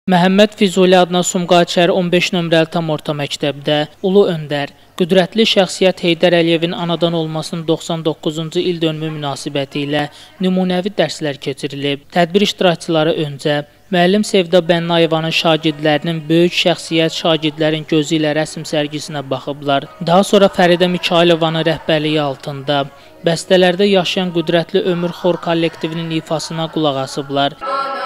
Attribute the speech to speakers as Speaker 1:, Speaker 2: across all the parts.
Speaker 1: Məhəmməd Füzuli adına Sumqayıt şəhər 15 nömrəli tam orta məktəbdə Ulu Öndər, qüdrətli şəxsiyyət Heydər Əliyevin anadan olmasının 99-cu il dönümü münasibəti ilə nümunəvi dərslər keçirilib. Tədbir iştirakçıları öncə müəllim Sevda Bənnayevanın şagirdlərinin böyük şəxsiyyət şagirdlərin gözü ilə rəsm sərgisinə baxıblar. Daha sonra Fəridə Mikailovanın rəhbərliyi altında bəstələrdə yaşayan qüdrətli Ömür Xor kollektivinin ifasına qulaq asıblar.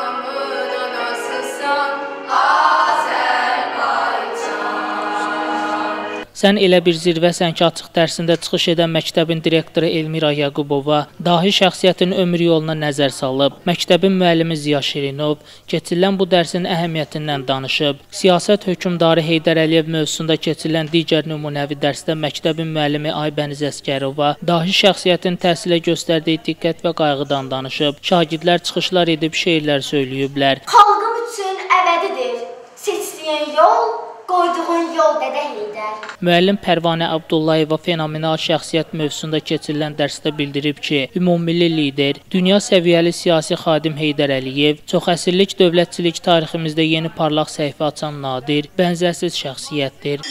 Speaker 1: Sən elə bir zirvəsən ki, açıq dərsində çıxış edən məktəbin direktoru Elmira Yaqubova dahi şəxsiyyətin ömür yoluna nəzər salıb. Məktəbin müəllimi Ziya Şirinov keçirilən bu dərsin əhəmiyyətindən danışıb. Siyasət hökmdarı Heydər Əliyev mövzusunda keçirilən digər nümunəvi dərsdə məktəbin müəllimi Aybəniz Əskərova dahi şəxsiyyətin təhsilə göstərdiyi diqqət və qayğıdan danışıb. Şagirdlər çıxışlar edib şeirlər söyləyiblər.
Speaker 2: Xalqım üçün əbədidir seçdiyin yol, qoyduğun yol Dədə Heydər.
Speaker 1: Müəllim Pərvanə Abdullayeva fenomenal şəxsiyyət mövzusunda keçirilən dərsdə bildirib ki, ümummilli lider, dünya səviyyəli siyasi xadim Heydər Əliyev çoxəsrlik dövlətçilik tariximizdə yeni parlaq səhifə açan nadir, bənzərsiz şəxsiyyətdir.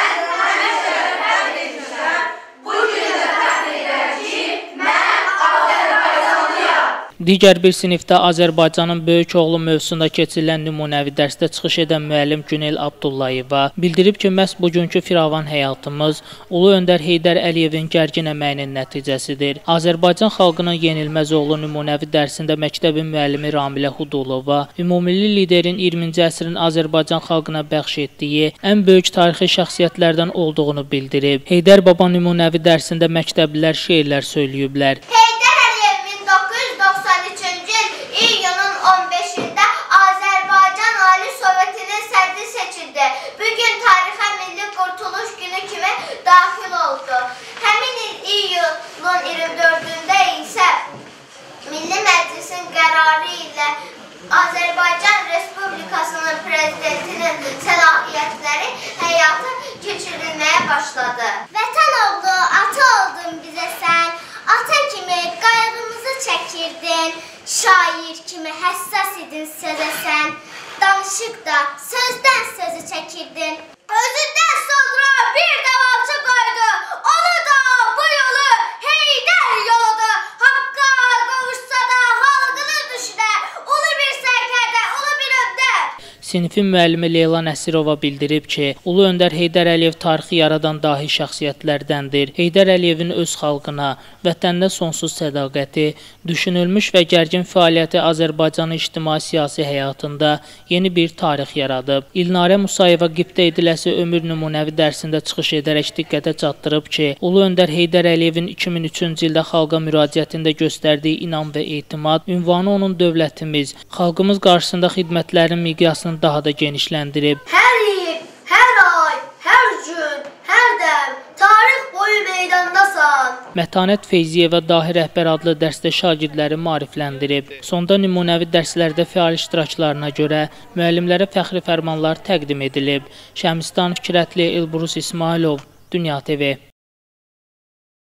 Speaker 1: Digər bir sinifdə Azərbaycanın böyük oğlu mövzusunda keçirilən nümunəvi dərsdə çıxış edən müəllim Günel Abdullayeva bildirib ki, məhz bugünkü firavan həyatımız Ulu Öndər Heydər Əliyevin gərgin əməyinin nəticəsidir. Azərbaycan xalqının yenilməz oğlu nümunəvi dərsində məktəbin müəllimi Ramilə Hudulova ümummilli liderin 20-ci əsrin Azərbaycan xalqına bəxş etdiyi ən böyük tarixi şəxsiyyətlərdən olduğunu bildirib. Heydər Baba nümunəvi dərsində məktəblilər şeirlər söyləyiblər.
Speaker 2: Bugün tarixə Milli Qurtuluş Günü kimi daxil oldu. Həmin il iyulun 24-də isə Milli Məclisin qərarı ilə Azərbaycan Respublikasının prezidentinin səlahiyyətləri həyata keçirilməyə başladı. Vətən oğlu, ata oldun bizə sən, ata kimi qayğımızı çəkirdin, şair kimi həssas idin sözə sən. Danışıqda sözdən sözü çəkirdin. Özündən sonra bir davamçı qoydu. Onu da bu yolu Heydər yoludur. Haqqa qovuşsa da xalqını düşünə. Ulu bir sərkərdə, ulu bir öndər.
Speaker 1: Sinifin müəllimi Leyla Nəsirova bildirib ki, Ulu Öndər Heydər Əliyev tarixi yaradan dahi şəxsiyyətlərdəndir. Heydər Əliyevin öz xalqına, vətəninə sonsuz sədaqəti, düşünülmüş və gərgin fəaliyyəti Azərbaycanın ictimai-siyasi həyatında yeni bir tarix yaradıb. İlnarə Musayeva qibtə ediləsi ömür nümunəvi dərsində çıxış edərək diqqətə çatdırıb ki, Ulu Öndər Heydər Əliyevin 2003-cü ildə xalqa müraciətində göstərdiyi inam və etimad ünvanı onun dövlətimiz, xalqımız qarşısında xidmətlərin miqyasını daha da genişləndirib.
Speaker 2: Hər il, hər ay, hər gün, hər dəm, tarix boyu meydandasan.
Speaker 1: Mətanət Feyziyeva dahi rəhbər adlı dərsdə şagirdləri maarifləndirib. Sonda nümunəvi dərslərdə fəal iştiraklarına görə müəllimlərə fəxri fərmanlar təqdim edilib. Şəmistan Fikrətli, Elbrus İsmailov, Dünya TV.